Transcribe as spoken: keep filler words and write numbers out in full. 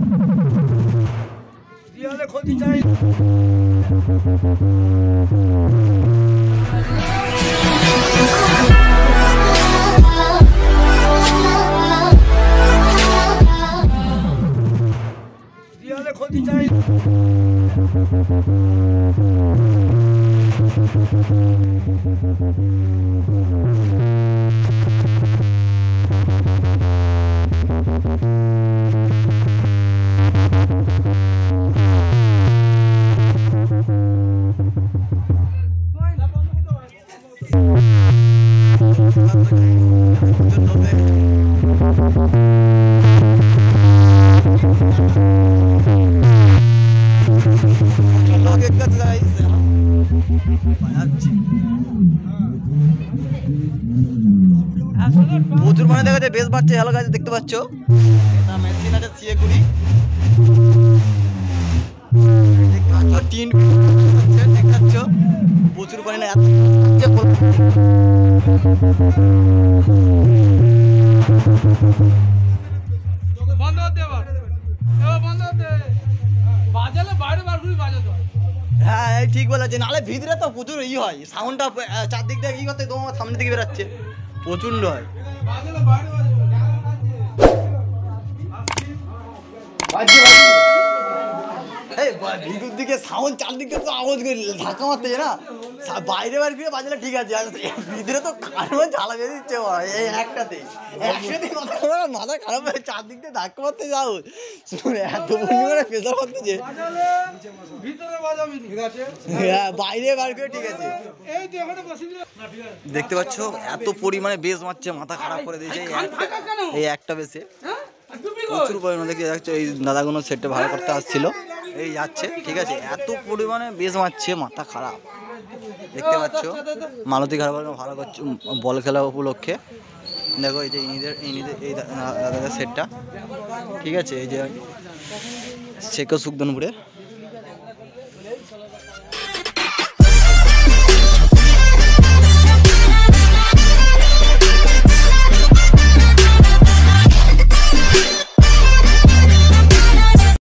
দেয়ালে ক্ষতি চাই দেয়ালে ক্ষতি চাই প্রচুর মানে দেখা যায় বেশ বাড়ছে। হ্যালো গাইস, দেখতে পাচ্ছ এটা মেশিন আছে সিএ কুড়ি টিন দেখাচ্ছ প্রচুর পরিমাণে এত বন্ধ হতে বন্ধ হতে বাজালে বাইরে বার করে বাজাতে হয়। হ্যাঁ এই ঠিক বলেছে, নাহলে ভিতরে তো প্রচুর ই হয়, সাউন্ডটা চারদিক থেকে ই করতে তোমার সামনে দিকে বেরাচ্ছে প্রচন্ড হয়। ভিতর দিকে সাউন্ড চারদিক থেকে তো আওয়াজ করে ধাক্কা মারতে না, বাইরে বাইরে গিয়ে বাজলে ঠিক আছে, ভিতরে তো কারণ জ্বালা বেঁধে দিচ্ছে এই একটাতেই একসাথে মাথা মাথা খারাপ হয়ে চারদিক থেকে ধাক্কা মারতে যাও এত পরিমাণে প্রেসার মারতেছে। হ্যাঁ বাইরে বার করে ঠিক আছে, দেখতে পাচ্ছ এত পরিমাণে বেস মারছে, মাথা খারাপ করে দিয়েছে এই একটা বেসে প্রচুর পরিমাণে। দেখতে যাচ্ছে এই দাদাগুলো সেটটা ভালো করতে আসছিল, এই যাচ্ছে ঠিক আছে, এত পরিমাণে বেস মারছে মাথা খারাপ। দেখতে পাচ্ছ মালতী ঘাট ভালো করছে বল খেলা উপলক্ষে। দেখো এই যে ইনিদের ইনিদের এই দাদাদের সেটটা ঠিক আছে, এই যে শেখ সুখদনপুরে